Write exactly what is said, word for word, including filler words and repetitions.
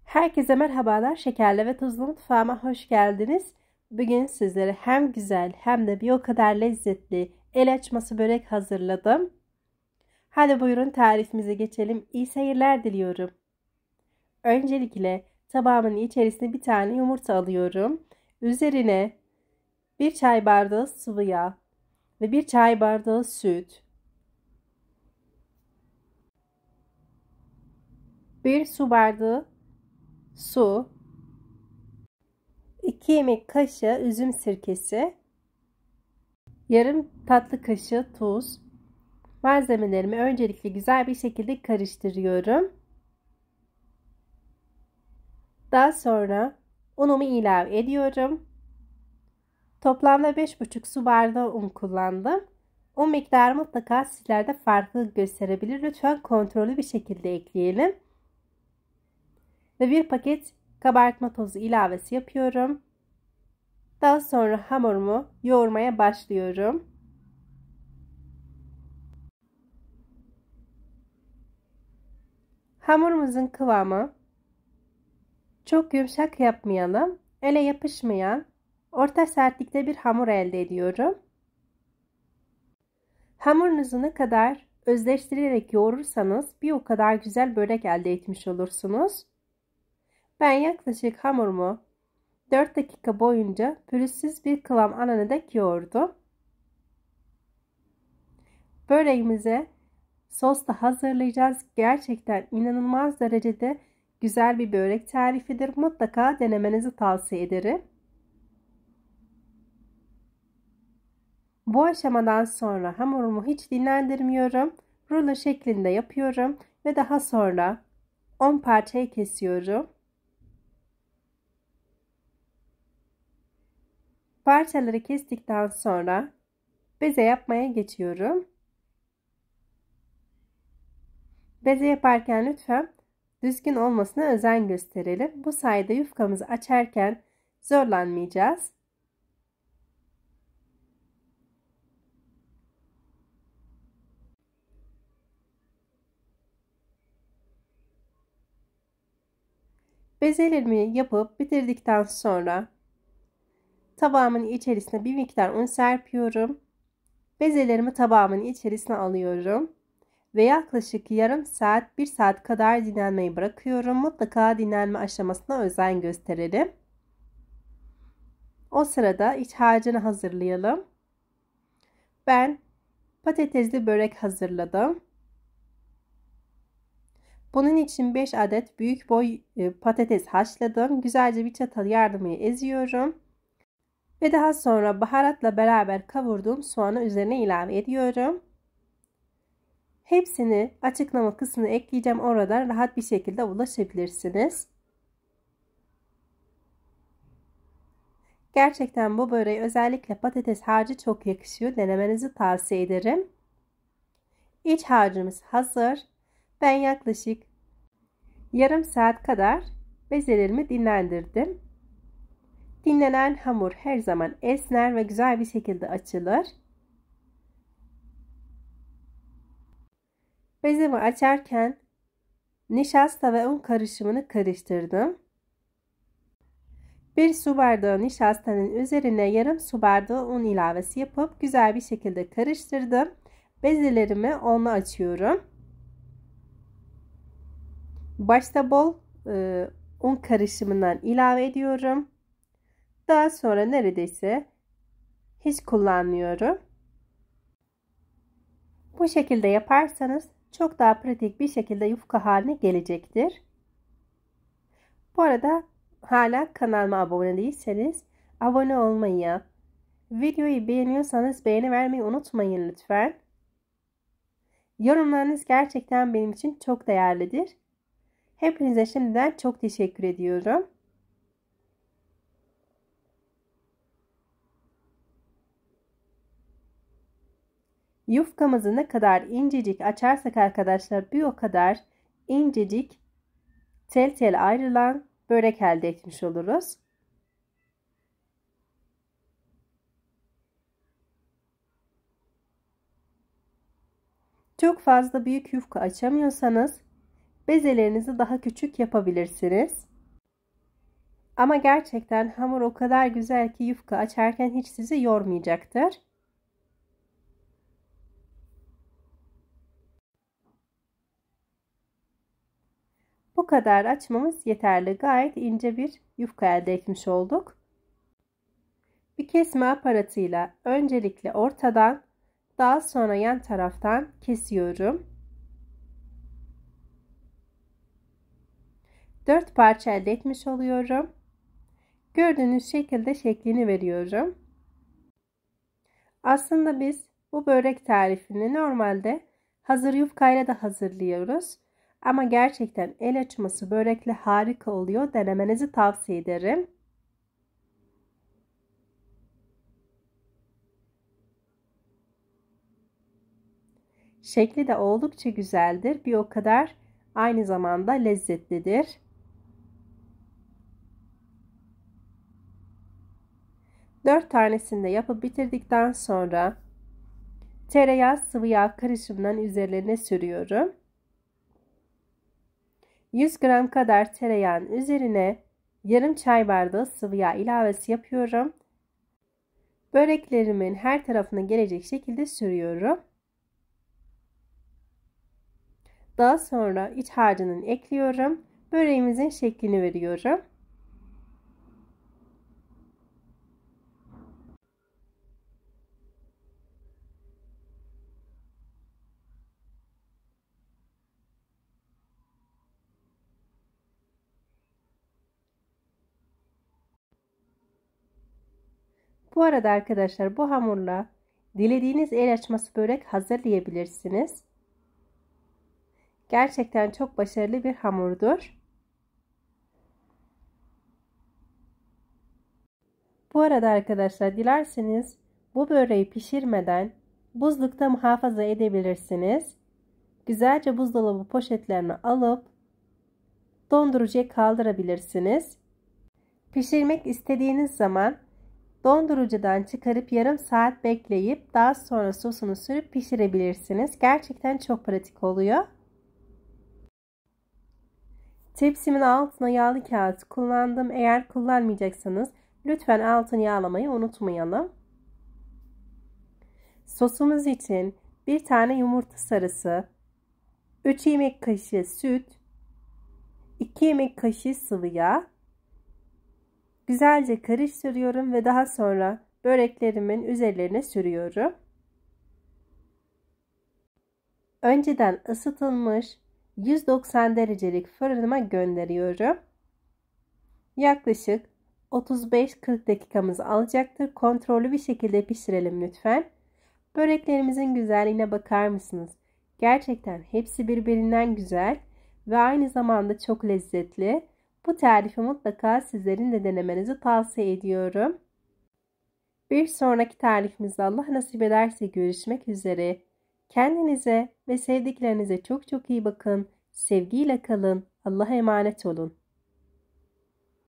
Herkese merhabalar. Şekerli ve tuzlu mutfağıma hoş geldiniz. Bugün sizlere hem güzel hem de bir o kadar lezzetli el açması börek hazırladım. Hadi buyurun tarifimize geçelim. İyi seyirler diliyorum. Öncelikle tabağımın içerisine bir tane yumurta alıyorum. Üzerine bir çay bardağı sıvı yağ ve bir çay bardağı süt, bir su bardağı su, iki yemek kaşığı üzüm sirkesi, yarım tatlı kaşığı tuz. Malzemelerimi öncelikle güzel bir şekilde karıştırıyorum. Daha sonra unumu ilave ediyorum. Toplamda beş buçuk su bardağı un kullandım. Un miktarı mutlaka sizlerde farklı gösterebilir. Lütfen kontrollü bir şekilde ekleyelim. Ve bir paket kabartma tozu ilavesi yapıyorum. Daha sonra hamurumu yoğurmaya başlıyorum. Hamurumuzun kıvamı çok yumuşak yapmayalım. Ele yapışmayan orta sertlikte bir hamur elde ediyorum. Hamurunuzu ne kadar özleştirerek yoğurursanız bir o kadar güzel börek elde etmiş olursunuz. Ben yaklaşık hamurumu dört dakika boyunca pürüzsüz bir kıvam alana dek yoğurdum. Böreğimize sos da hazırlayacağız. Gerçekten inanılmaz derecede güzel bir börek tarifidir. Mutlaka denemenizi tavsiye ederim. Bu aşamadan sonra hamurumu hiç dinlendirmiyorum. Rulo şeklinde yapıyorum ve daha sonra on parçaya kesiyorum. Parçaları kestikten sonra beze yapmaya geçiyorum. Beze yaparken lütfen düzgün olmasına özen gösterelim. Bu sayede yufkamızı açarken zorlanmayacağız. Bezelerimi yapıp bitirdikten sonra tabağımın içerisine bir miktar un serpiyorum. Bezelerimi tabağımın içerisine alıyorum. Ve yaklaşık yarım saat, bir saat kadar dinlenmeyi bırakıyorum. Mutlaka dinlenme aşamasına özen gösterelim. O sırada iç harcını hazırlayalım. Ben patatesli börek hazırladım. Bunun için beş adet büyük boy patates haşladım. Güzelce bir çatal yardımıyla eziyorum. Ve daha sonra baharatla beraber kavurduğum soğanı üzerine ilave ediyorum. Hepsini açıklama kısmına ekleyeceğim. Oradan rahat bir şekilde ulaşabilirsiniz. Gerçekten bu böreğe özellikle patates harcı çok yakışıyor. Denemenizi tavsiye ederim. İç harcımız hazır. Ben yaklaşık yarım saat kadar bezelerimi dinlendirdim. Dinlenen hamur her zaman esner ve güzel bir şekilde açılır. Bezemi açarken nişasta ve un karışımını karıştırdım. Bir su bardağı nişastanın üzerine yarım su bardağı un ilavesi yapıp güzel bir şekilde karıştırdım. Bezelerimi unla açıyorum. Başta bol e, un karışımından ilave ediyorum. Daha sonra neredeyse hiç kullanmıyorum. Bu şekilde yaparsanız çok daha pratik bir şekilde yufka haline gelecektir. Bu arada hala kanalıma abone değilseniz abone olmayı, videoyu beğeniyorsanız beğeni vermeyi unutmayın lütfen. Yorumlarınız gerçekten benim için çok değerlidir. Hepinize şimdiden çok teşekkür ediyorum. Yufkamızı ne kadar incecik açarsak arkadaşlar bir o kadar incecik tel tel ayrılan börek elde etmiş oluruz. Çok fazla büyük yufka açamıyorsanız bezelerinizi daha küçük yapabilirsiniz. Ama gerçekten hamur o kadar güzel ki yufka açarken hiç sizi yormayacaktır. Bu kadar açmamız yeterli. Gayet ince bir yufka elde etmiş olduk. Bir kesme aparatıyla öncelikle ortadan, daha sonra yan taraftan kesiyorum. dört parça elde etmiş oluyorum. Gördüğünüz şekilde şeklini veriyorum. Aslında biz bu börek tarifini normalde hazır yufkayla da hazırlıyoruz. Ama gerçekten el açması börekle harika oluyor. Denemenizi tavsiye ederim. Şekli de oldukça güzeldir. Bir o kadar aynı zamanda lezzetlidir. dört tanesini de yapıp bitirdikten sonra tereyağı sıvı yağ karışımından üzerlerine sürüyorum. yüz gram kadar tereyağın üzerine yarım çay bardağı sıvı yağ ilavesi yapıyorum. Böreklerimin her tarafına gelecek şekilde sürüyorum. Daha sonra iç harcını ekliyorum. Böreğimizin şeklini veriyorum. Bu arada arkadaşlar bu hamurla dilediğiniz el açması börek hazırlayabilirsiniz. Gerçekten çok başarılı bir hamurdur. Bu arada arkadaşlar dilerseniz bu böreği pişirmeden buzlukta muhafaza edebilirsiniz. Güzelce buzdolabı poşetlerine alıp dondurucuya kaldırabilirsiniz. Pişirmek istediğiniz zaman dondurucudan çıkarıp yarım saat bekleyip daha sonra sosunu sürüp pişirebilirsiniz. Gerçekten çok pratik oluyor. Tepsimin altına yağlı kağıt kullandım. Eğer kullanmayacaksanız lütfen altını yağlamayı unutmayalım. Sosumuz için bir tane yumurta sarısı, üç yemek kaşığı süt, iki yemek kaşığı sıvı yağ. Güzelce karıştırıyorum ve daha sonra böreklerimin üzerlerine sürüyorum. Önceden ısıtılmış yüz doksan derecelik fırınıma gönderiyorum. Yaklaşık otuz beş kırk dakikamızı alacaktır. Kontrollü bir şekilde pişirelim lütfen. Böreklerimizin güzelliğine bakar mısınız? Gerçekten hepsi birbirinden güzel ve aynı zamanda çok lezzetli. Bu tarifi mutlaka sizlerin de denemenizi tavsiye ediyorum. Bir sonraki tarifimizde Allah nasip ederse görüşmek üzere. Kendinize ve sevdiklerinize çok çok iyi bakın. Sevgiyle kalın. Allah'a emanet olun.